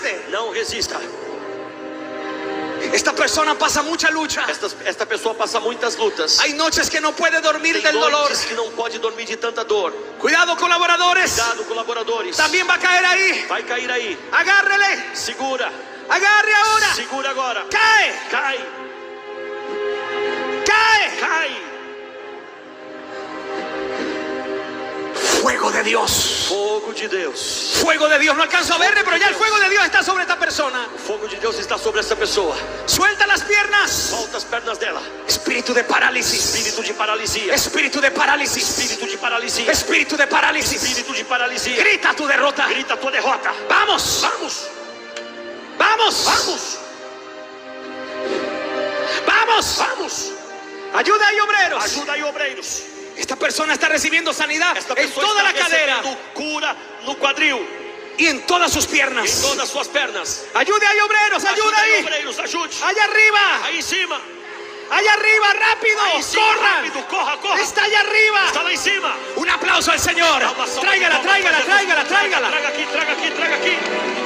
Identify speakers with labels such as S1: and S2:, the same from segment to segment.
S1: resiste.
S2: Não resista.
S1: Esta persona pasa mucha lucha.
S2: Esta pessoa passa muitas lutas.
S1: Hay noches que no puede dormir
S2: Tem
S1: del dolor.
S2: noites que não pode dormir de tanta dor.
S1: Cuidado, colaboradores.
S2: Cuidado, colaboradores.
S1: También va a caer ahí.
S2: Vai cair aí.
S1: Agárrele.
S2: Segura.
S1: Agarre ahora.
S2: Segura agora.
S1: Cae.
S2: Cai.
S1: Cae.
S2: Cai.
S1: Fuego de Dios.
S2: Fogo de Deus.
S1: Fuego de Dios. No alcanzo a verle, pero ya el fuego de Dios está sobre esta persona.
S2: O fogo de Deus está sobre essa pessoa.
S1: Suelta las piernas.
S2: Solta as pernas dela.
S1: Espíritu de parálisis.
S2: Espírito de paralisia.
S1: Espíritu de parálisis.
S2: Espírito de paralisia.
S1: Espíritu de parálisis.
S2: Espírito de paralisia.
S1: Grita tu derrota.
S2: Grita a tua derrota.
S1: Vamos.
S2: Vamos.
S1: Vamos.
S2: Vamos.
S1: Vamos.
S2: Vamos.
S1: Ayuda y obreros.
S2: Ajuda aí, obreiros.
S1: Esta persona está recibiendo sanidad
S2: Esta
S1: en
S2: pessoa
S1: toda
S2: está
S1: la cadera
S2: recebendo cura no quadril,
S1: y en todas sus
S2: em
S1: piernas.
S2: todas as suas pernas.
S1: Ayuda y obreros. Ayuda
S2: aí,
S1: ahí.
S2: obreiros, ajude.
S1: Allá arriba.
S2: Aí em cima.
S1: Allá arriba. Rápido.
S2: Aí em cima,
S1: Corran.
S2: rápido. Corra, corra.
S1: Está allá arriba.
S2: Está lá em cima.
S1: Un aplauso al Señor.
S2: Palma, salva,
S1: Tráigala,
S2: palma,
S1: tráigala,
S2: palma,
S1: tráigala,
S2: palma.
S1: tráigala.
S2: Traga aqui, traga aqui, traga aqui.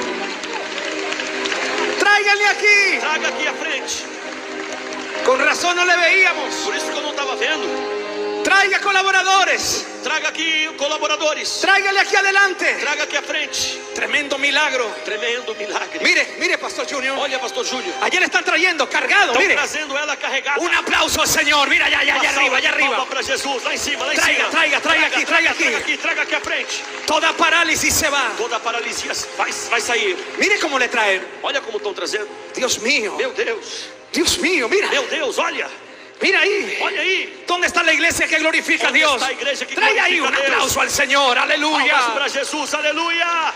S1: Tráiganle aquí.
S2: Traga aqui à frente.
S1: Con razón no le veíamos.
S2: Por isso que eu não estava vendo.
S1: Traiga colaboradores.
S2: Traga aqui colaboradores.
S1: Tráigale aquí adelante.
S2: Traga aqui à frente.
S1: Tremendo milagro.
S2: Tremendo milagre.
S1: Mire, mire, Pastor Junior.
S2: Olha, pastor Júlio.
S1: Ayer están trayendo cargado.
S2: Estão
S1: Mire.
S2: trazendo ela carregada.
S1: Un aplauso al Señor. Mira, allá, allá, allá arriba, allá arriba.
S2: Para Jesus, lá em cima, lá em
S1: Traiga,
S2: cima.
S1: traiga aqui, traiga aqui.
S2: Traga aqui, traga aqui à frente.
S1: Toda parálisis se va.
S2: Toda a paralisia vai sair.
S1: Mire cómo le traen.
S2: Olha como estão trazendo.
S1: Dios mío.
S2: Meu Deus.
S1: Dios mío, mira.
S2: Meu Deus, olha.
S1: Mira ahí.
S2: Olha aí.
S1: ¿Dónde está la iglesia que glorifica a
S2: ¿Dónde
S1: Dios?
S2: está la iglesia que
S1: Trae ahí un
S2: glorifica a Dios?
S1: aplauso al Señor.
S2: Palmas
S1: Aleluya.
S2: para Jesus, aleluia.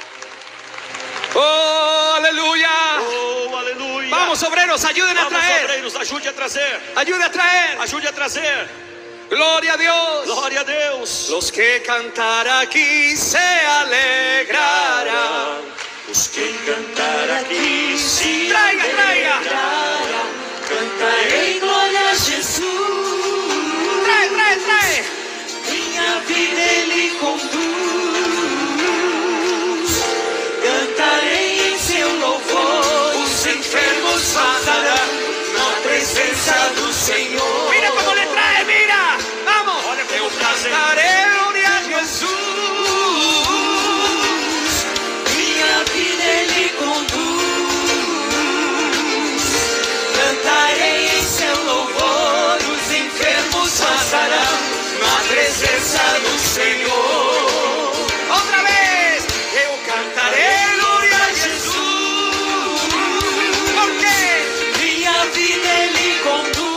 S1: Oh, aleluya.
S2: Oh, aleluia.
S1: Vamos, obreros, ayuden a
S2: Vamos,
S1: traer.
S2: obreiros, ajude a trazer.
S1: Ayude a traer.
S2: Ajude a trazer.
S1: Gloria a Dios.
S2: Glória a Deus.
S1: Los que cantar aquí se alegrarán.
S2: Os que cantar aqui se
S1: Traiga, traiga.
S3: Cantarei glória a Jesus.
S1: Trae, trae, trae.
S3: Minha vida Ele conduz. Cantarei em seu louvor. Os enfermos passarão na presença do Senhor.
S1: Mira cómo le trae, mira. Vamos.
S2: Olha como
S1: Eu
S2: trazem.
S1: cantaré gloria a Jesus.
S3: Minha vida Ele conduz. Cantarei em seu louvor. Os enfermos passarão na presença do Senhor.
S1: Otra vez. Eu cantaré gloria a Jesus. ¿Por qué?
S3: Minha vida Ele conduz.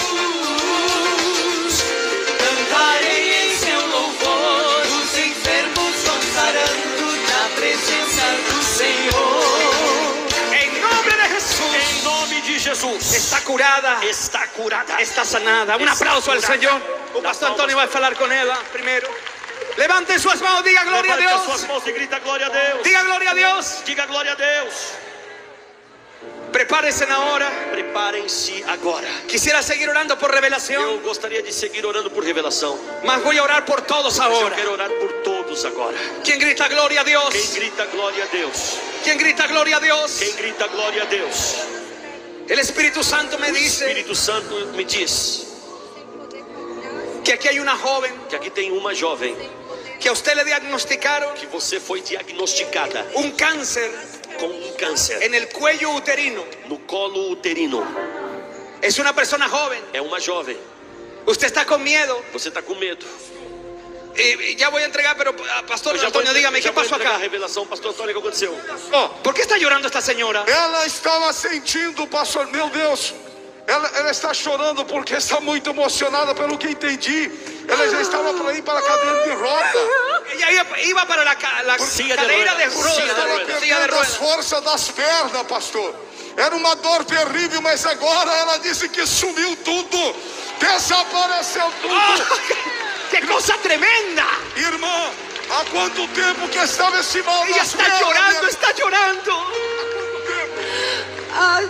S3: Cantarei em seu louvor. Os enfermos dançarão na presença do Senhor.
S1: En nombre de Jesús.
S2: Em nome de Jesus.
S1: Está curada.
S2: Está curada.
S1: Está sanada. Un
S2: Está
S1: aplauso al
S2: curada.
S1: Señor. O Pastor Antonio va a hablar con ella primero. Levanten sus manos, diga gloria a
S2: Levante as suas
S1: Dios.
S2: mãos e grita glória a Deus.
S1: Diga gloria a Dios.
S2: Diga glória a Deus.
S1: Prepárense ahora.
S2: Preparem-se agora.
S1: Quisiera seguir orando por revelación,
S2: Eu gostaria de seguir orando por revelação.
S1: mas voy a orar por todos
S2: Mas eu
S1: ahora.
S2: quero orar por todos agora.
S1: ¿Quién grita gloria a
S2: Quem
S1: Dios?
S2: grita glória a Deus?
S1: ¿Quién grita gloria a Dios?
S2: Quem grita glória a Deus?
S1: El Espíritu Santo me
S2: O
S1: dice
S2: Espírito Santo me diz
S1: que aquí hay una joven
S2: que aqui tem uma jovem
S1: que a usted le diagnosticaron
S2: que você foi diagnosticada
S1: un cáncer
S2: com câncer
S1: en el cuello uterino.
S2: no colo uterino.
S1: Es una persona joven.
S2: É uma jovem.
S1: Usted está con miedo.
S2: Você está com medo.
S1: Ya voy a entregar, pero Pastor
S2: Eu já
S1: Antonio, dígame, ¿qué
S2: já vou
S1: pasó
S2: entregar a
S1: acá?
S2: revelação. Pastor Antônio, o que aconteceu?
S1: Oh, ¿por qué está llorando esta señora?
S4: Ela estava sentindo, pastor, meu Deus, ela está chorando porque está muito emocionada, pelo que entendi. Ela já estava para ir para a cadeira de roda.
S1: Ella iba para la
S2: Silla de
S1: cadera de
S2: ruedas, silla de
S1: ruedas.
S2: ruedas.
S1: Silla de
S4: Perdendo as
S1: ruedas.
S4: forças das pernas, pastor. Era uma dor terrível, mas agora ela disse que sumiu tudo. Desapareceu tudo.
S1: ¡Qué cosa tremenda!
S4: Irmã, há quanto tempo que estava esse mal
S1: Ella
S4: nas
S1: está
S4: pernas?
S1: llorando,
S4: minha-
S1: está llorando.
S5: Há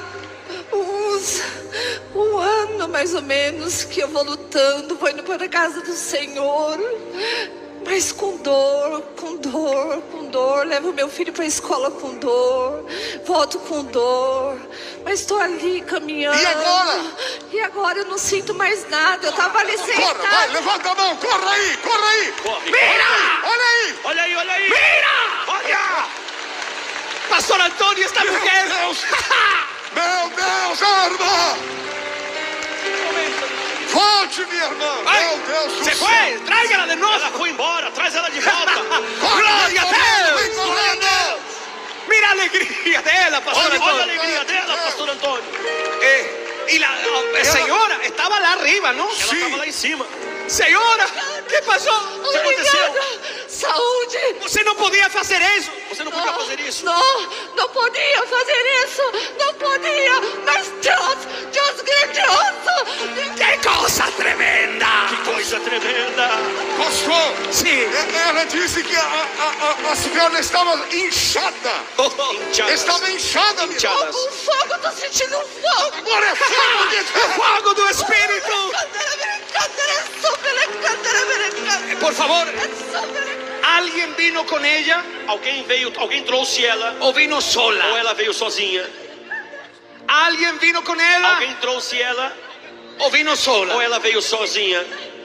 S5: um ano mais ou menos que eu vou lutando, vou indo para a casa do Senhor. Mas com dor, com dor, com dor. Levo meu filho para a escola com dor. Volto com dor. Mas estou ali caminhando.
S4: E agora?
S5: E agora eu não sinto mais nada. Eu estava ali sentada.
S4: Corra, vai, levanta a mão, corra aí, corra aí.
S2: Corre.
S1: ¡Mira!
S4: Olha aí.
S2: Olha aí, olha aí.
S1: ¡Mira!
S2: Olha.
S1: Pastor Antonio, esta
S4: Meu
S1: mujer.
S4: Deus. Meu Deus, irmã. Volte, minha irmã.
S1: Ay,
S4: Meu Deus do
S1: se
S4: céu.
S1: fue, tráigala de nuevo.
S2: Ela foi embora, traz ela de volta.
S1: Gloria a Deus.
S4: Vem correndo.
S1: Mira a alegría de ella, Pastor
S2: Olha a
S1: Antonio.
S2: alegria dela, pastor Antônio.
S1: Y la señora estaba lá arriba, ¿no?
S2: Ela estava lá em cima.
S1: Señora, ¿qué pasó?
S5: Obrigada. Saúde.
S1: Você não podia fazer isso.
S2: Você não podia fazer isso.
S5: Não podia fazer isso. Não podia. Mas Deus grandioso.
S1: ¡Qué cosa tremenda!
S2: Que coisa tremenda.
S4: Pastor,
S1: Sí.
S4: ela disse que as pernas estavam inchadas.
S2: Inchadas.
S4: Estava inchada, minha irmã.
S2: Inchadas.
S5: Um fogo, tô sentindo um fogo.
S4: Agora é fogo de Deus.
S1: ¡Fuego do Espíritu! Por favor, ¿alguien vino con ella
S2: Alguém trouxe ela.
S1: o vino
S2: Ou
S1: sola?
S2: ela veio sozinha.
S1: ¿Alguien vino con ella
S2: Alguém trouxe ela.
S1: o vino
S2: Ou
S1: sola?
S2: ela veio sozinha.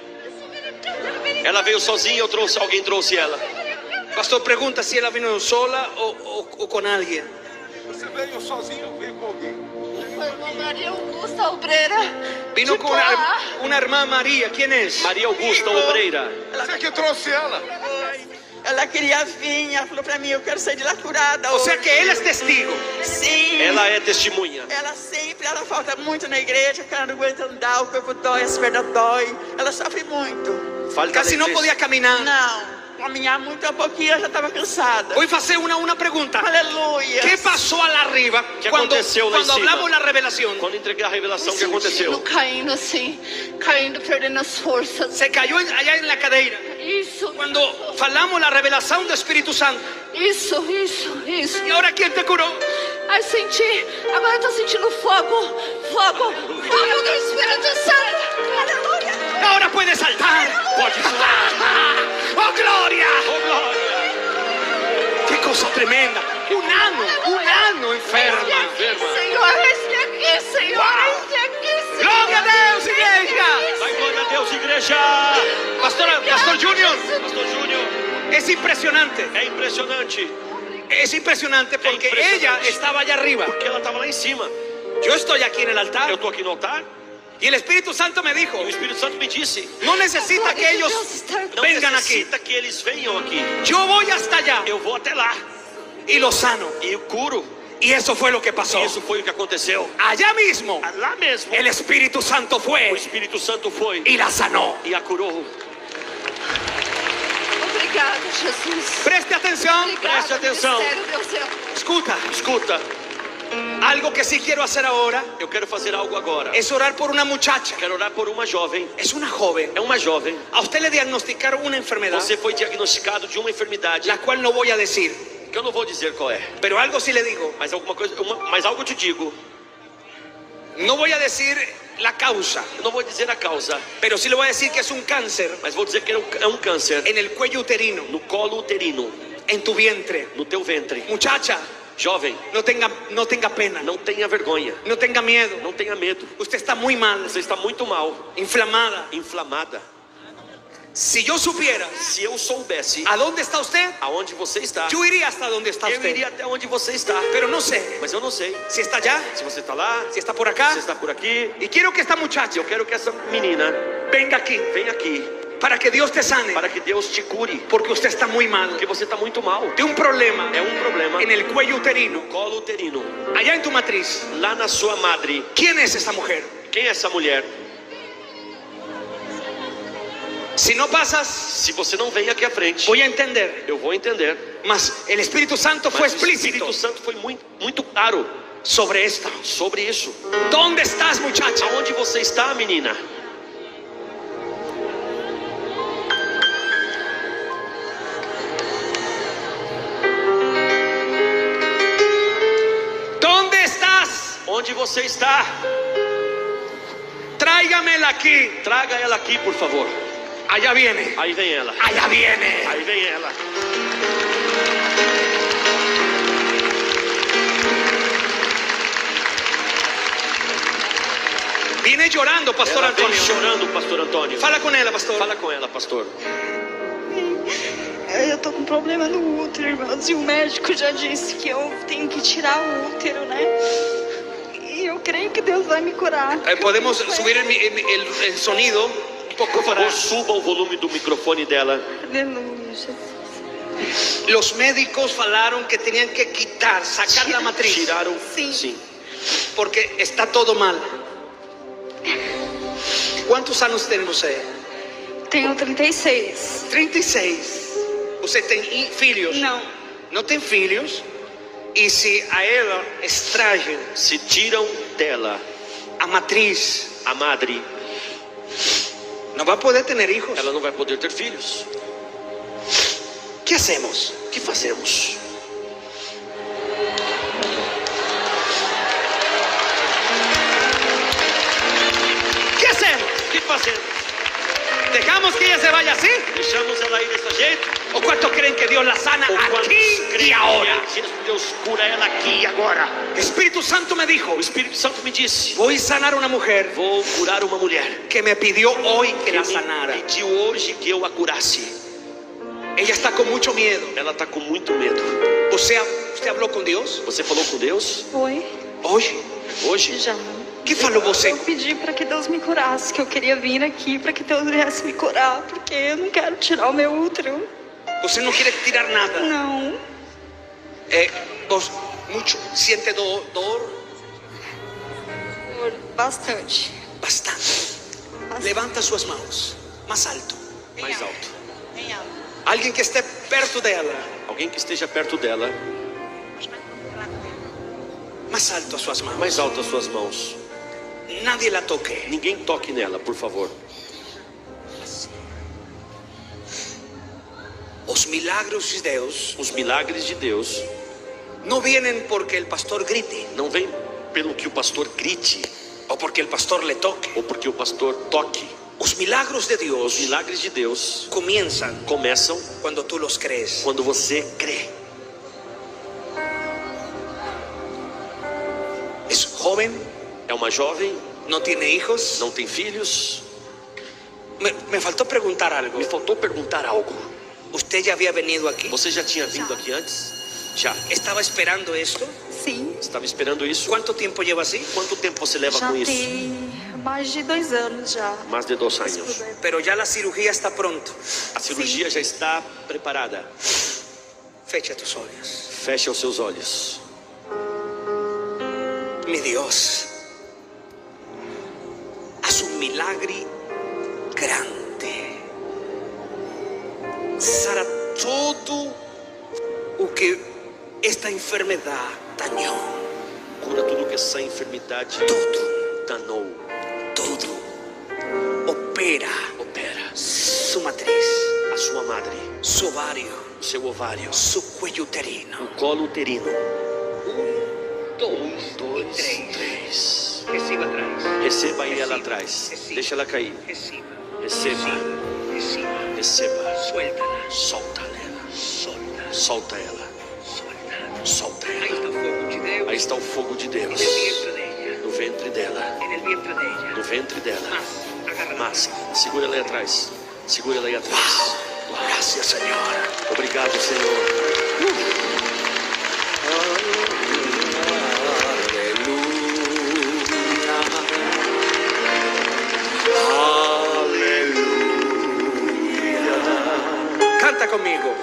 S2: Ela veio sozinha ou alguém trouxe ela?
S1: Pastor pregunta si ella vino sola o con alguien.
S4: Você veio sozinho ou veio com alguém?
S5: Foi irmã Maria Augusta Obreira.
S1: Vino
S5: de
S1: con
S5: Poá.
S1: una hermana María. ¿Quién es?
S2: Maria Augusta Obreira.
S4: Você que trouxe ela.
S6: Ela queria vir, ela falou pra mim, eu quero sair de lá curada.
S1: O sea
S6: hoje.
S1: que él es testigo.
S6: Sim.
S2: Ela é testemunha.
S6: Ela falta muito na igreja, que ela não aguenta andar, o corpo dói, as pernas dói. Ela sofre muito.
S2: Falta
S1: Casi no
S2: alegria.
S1: podía caminar.
S6: Não, caminhar muito a pouquinho, ela já estava cansada.
S1: Voy a hacer una pregunta.
S6: Aleluia.
S1: ¿Qué pasó allá arriba
S2: ¿Qué
S1: cuando
S2: aconteceu lá em cima?
S1: hablamos la revelación?
S2: Quando entreguei a revelação, o que
S5: Sentindo
S2: aconteceu?
S5: caindo assim, caindo, perdendo as forças.
S1: Se cayó allá en la cadeira.
S5: Isso,
S1: Cuando falamos la revelación del Espíritu Santo.
S5: isso.
S1: ¿Y ahora quién te curó?
S5: Ai, senti, agora eu tô sentindo fogo do Espírito Santo. Aleluia.
S1: Ahora puedes saltar.
S2: Pode pular.
S1: ¡Oh, gloria!
S2: Oh, glória.
S1: ¡Qué cosa tremenda! Un ano enferma.
S5: Senhor, este aqui, Senhor, este aqui, Senhor.
S1: ¡Gloria a Dios, iglesia!
S2: Vai, glória a Deus, igreja.
S1: Pastor Junior,
S2: Pastor Júnior,
S1: es impresionante.
S2: é impressionante.
S1: Es impresionante porque
S2: impresionante.
S1: ella estaba allá arriba.
S2: Porque ela estava lá em cima.
S1: Yo estoy aquí en el
S2: Eu
S1: altar.
S2: estou aqui no altar.
S1: Y el Espíritu Santo me dijo,
S2: E o Espírito Santo me disse:
S1: no necesita que ellos
S2: não
S1: vengan aquí.
S2: necessita que eles venham aqui.
S1: Yo voy hasta allá
S2: Eu vou até lá
S1: y los sano.
S2: e eu curo.
S1: Y eso fue lo que pasó.
S2: E isso foi o que aconteceu.
S1: Allá mismo,
S2: Lá mesmo,
S1: el Espíritu Santo
S2: o
S1: fue
S2: Espírito Santo foi
S1: y la sanó.
S2: e a curou.
S5: Obrigada, Jesus.
S1: Preste atención.
S5: Obrigada,
S2: Preste atenção.
S5: Ministério, Deus céu.
S1: Escuta,
S2: Escuta,
S1: algo que sí quiero hacer ahora
S2: eu quero fazer algo agora.
S1: es orar por una muchacha.
S2: Quero orar por uma jovem.
S1: Es una joven.
S2: É uma jovem.
S1: A usted le diagnosticaron una enfermedad,
S2: Você foi diagnosticado de uma enfermidade
S1: la cual no voy a decir,
S2: que eu não vou dizer qual é,
S1: pero algo sí le digo.
S2: mas alguma coisa, mas algo te digo.
S1: No voy a decir la causa,
S2: Eu não vou dizer a causa,
S1: pero sí le voy a decir que es un cáncer
S2: mas vou dizer que é um câncer
S1: en el cuello uterino,
S2: no colo uterino,
S1: en tu vientre.
S2: no teu ventre.
S1: Muchacha,
S2: Jovem,
S1: no tenga pena,
S2: não tenha vergonha,
S1: no tenga miedo.
S2: não tenha medo.
S1: Usted está muy mal,
S2: Você está muito mal,
S1: inflamada.
S2: inflamada.
S1: Si yo supiera
S2: Se eu soubesse
S1: a dónde está usted,
S2: aonde você está,
S1: yo iría hasta donde está
S2: eu
S1: usted.
S2: iria até onde você está.
S1: Pero no sé
S2: Mas eu não sei
S1: si está allá,
S2: se você está lá,
S1: si está por
S2: se
S1: acá.
S2: você está por aqui.
S1: Y quiero que esta muchacha
S2: Eu quero que essa menina
S1: venga aquí
S2: venha aqui
S1: para que Dios te sane,
S2: para que Deus te cure,
S1: porque usted está muy mal
S2: porque você está muito mal.
S1: de un problema
S2: É um problema
S1: en el cuello uterino,
S2: colo uterino,
S1: allá en tu matriz.
S2: lá na sua madre.
S1: ¿Quién es esa mujer?
S2: Quem é essa mulher?
S1: Si no pasas,
S2: Se você não vem aqui à frente,
S1: voy a entender.
S2: eu vou entender.
S1: Mas el Espíritu Santo fue
S2: Mas o
S1: explícito
S2: Espírito Santo foi muito claro
S1: sobre esto.
S2: sobre isso.
S1: ¿Dónde estás, muchacha?
S2: Aonde você está, menina?
S1: ¿Dónde estás?
S2: Onde você está?
S1: Tráigamela aquí.
S2: Traga ela aqui, por favor.
S1: Allá viene.
S2: Aí vem ela.
S1: Allá viene.
S2: Aí vem ela.
S1: Viene llorando, Pastor
S2: Ela vem
S1: Antônio.
S2: chorando, Pastor Antônio.
S1: Fala com ela, pastor.
S2: Fala com ela, pastor.
S7: Eu tô com problema no útero, irmãos, e o médico já disse que eu tenho que tirar o útero, né? E eu creio que Deus vai me curar.
S1: Podemos subir el sonido un poco
S2: Por
S1: para...
S2: favor, suba o volume do microfone dela.
S7: Aleluia, Jesus.
S1: Los médicos falaron que tenían que quitar, sacar la matriz.
S2: Tiraram?
S7: Sim.
S2: Sim.
S1: Porque está todo mal. ¿Cuántos años tiene usted?
S7: Tenho 36.
S1: 36. ¿Usted tiene filhos?
S7: Não.
S1: No tiene filhos. Y si a ella extraen
S2: Se tiram dela
S1: a matriz,
S2: a madre,
S1: no va a poder tener hijos.
S2: ela não vai poder ter filhos.
S1: ¿Qué hacemos?
S2: O que fazemos?
S1: ¿Qué hacemos?
S2: O que fazemos?
S1: ¿Dejamos que ella se vaya así?
S2: Deixamos ela ir desse jeito?
S1: ¿O cuántos creen que Dios la sana
S2: Ou quantos
S1: aquí y
S2: creem
S1: ahora?
S2: que Deus cura ela aqui e agora?
S1: Espíritu Santo me dijo,
S2: O Espírito Santo me disse:
S1: voy a sanar a una mujer
S2: vou curar uma mulher
S1: que me pidió hoy que
S2: que
S1: la
S2: me
S1: sanara.
S2: pediu hoje que eu a curasse.
S1: Ella está con mucho miedo.
S2: Ela está com muito medo.
S1: O sea, ¿usted habló con Dios?
S2: Você falou com Deus
S7: Foi?
S1: Hoy.
S2: hoje?
S7: Já.
S1: ¿Qué falou você?
S7: Eu pedi para que Deus me curasse, que eu queria vir aqui para que Deus viesse me curar, porque eu não quero tirar o meu útero.
S1: Usted no quiere tirar nada.
S7: Não.
S1: Vos mucho siente dolor.
S7: Bastante.
S1: Bastante. Levanta suas mãos. Más alto.
S2: Mais alto.
S7: Bem alto.
S1: Alguien que esté perto de ella.
S2: Alguém que esteja perto dela.
S1: Más alto a suas mãos.
S2: Mais alto as suas mãos.
S1: Nadie la toque.
S2: Ninguém toque nela, por favor.
S1: Os milagros de Deus
S2: Os milagres de Deus
S1: no vienen porque el pastor grite
S2: não vem pelo que o pastor grite
S1: o porque el pastor le toque.
S2: ou porque o pastor toque.
S1: Os milagros de
S2: Os
S1: Dios
S2: milagres de Deus
S1: comienzan
S2: começam
S1: cuando tú los crees.
S2: quando você crê.
S1: Es joven,
S2: É uma jovem,
S1: no tiene hijos.
S2: não tem filhos.
S1: Me faltó preguntar algo.
S2: Me faltou perguntar algo.
S1: ¿Usted ya había venido aquí?
S2: Você já tinha vindo aqui antes? Já.
S1: ¿Estaba esperando esto?
S7: Sim.
S2: Estava esperando isso?
S1: ¿Cuánto tiempo lleva así?
S2: Quanto tempo você leva
S7: Já
S2: com isso?
S7: tem mais de 2 anos já.
S2: Mais de 2 anos.
S1: Pero ya la cirugía está pronto.
S2: A cirurgia já está preparada.
S1: Fecha tus olhos.
S2: Feche os seus olhos.
S1: Mi Dios, haz un milagre grande. Sara todo o que esta enfermedade dañou.
S2: Cura tudo que essa enfermidade danou.
S1: Tudo. Opera
S2: Opera
S1: su matriz,
S2: a sua madre,
S1: su ovario,
S2: o seu ovário,
S1: su cuello uterino.
S2: o colo uterino.
S1: 2,
S2: 2,
S1: 3.
S2: 3.
S1: Reciba atrás.
S2: Receba aí ela atrás. Deixa ela cair.
S1: Reciba.
S2: Receba.
S1: Reciba.
S2: Receba.
S1: Suéltala.
S2: Solta ela.
S1: Solta.
S2: Solta ela.
S1: Solta.
S2: Solta
S1: Ahí
S2: ela.
S1: está el fuego de Deus.
S2: Aí está o fogo de Deus.
S1: En el vientre de ella.
S2: No ventre dela.
S1: En el vientre de ella.
S2: No ventre dela.
S1: Más. Agárrala.
S2: Mas segura ela aí atrás. Segura ela aí atrás.
S1: Gracias, Señor.
S2: Obrigado, Senhor.
S1: Canta conmigo.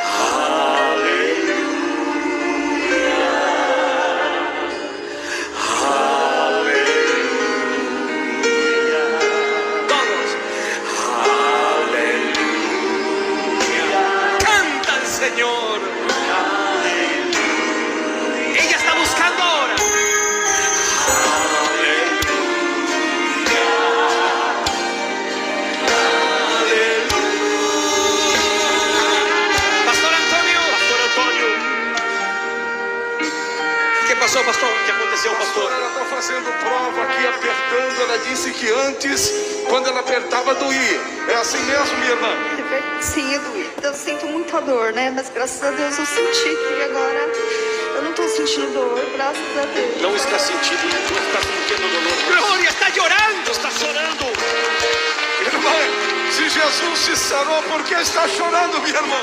S1: Todos. Canta al Señor. Ella
S2: pastor.
S4: Ela está fazendo prova aqui, apertando. Ela disse que antes, quando ela apertava, doía. É assim mesmo, minha irmã?
S7: Sim, eu sinto muita dor, né? Mas graças a Deus eu senti. E agora eu não estou sentindo dor, graças a Deus.
S2: Não está sentindo dolor.
S1: Gloria, está llorando.
S2: Está chorando.
S4: Irmã, se Jesus te sarou, por que está chorando, minha irmã?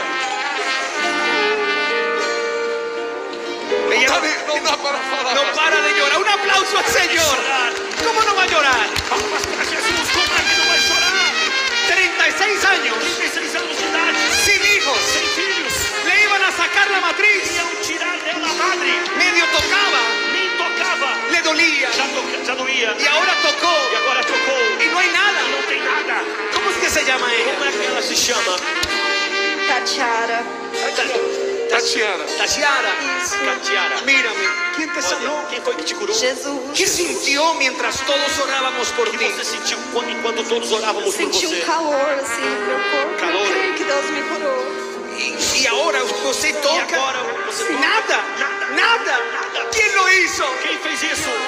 S4: Não dá para falar.
S1: No para de llorar. Un aplauso al Señor. ¿Cómo no va a llorar?
S2: Palmas para Jesus, como é que não vai chorar?
S1: 36 años.
S2: 36 anos de idade.
S1: Sin hijos.
S2: Sem filhos.
S1: Le iban a sacar la matriz.
S2: Iam tirar dela a madre.
S1: Medio tocaba.
S2: Nem tocava.
S1: Le dolía.
S2: Já doía.
S1: Y ahora tocó.
S2: E agora tocou.
S1: Y no hay nada.
S2: Não tem nada.
S1: ¿Cómo es que se llama
S2: Como
S1: ella?
S2: é que ela se chama?
S7: Tatiara.
S4: Tatiana.
S1: Tatiara.
S7: Isso.
S2: Catiara.
S1: Mírame. ¿Quién te sanó?
S2: Olha, quem foi que te curou?
S7: Jesus.
S1: ¿Qué sintió mientras todos orábamos por
S2: O que
S1: ti?
S2: você sentiu enquanto todos orávamos por
S7: Senti
S2: você?
S7: calor assim no meu corpo.
S2: Calor.
S7: Eu creio que Deus me curou.
S1: Y ahora usted toca.
S2: E agora você toca?
S1: Nada. Nada. ¿Quién lo hizo?
S2: Quem fez isso?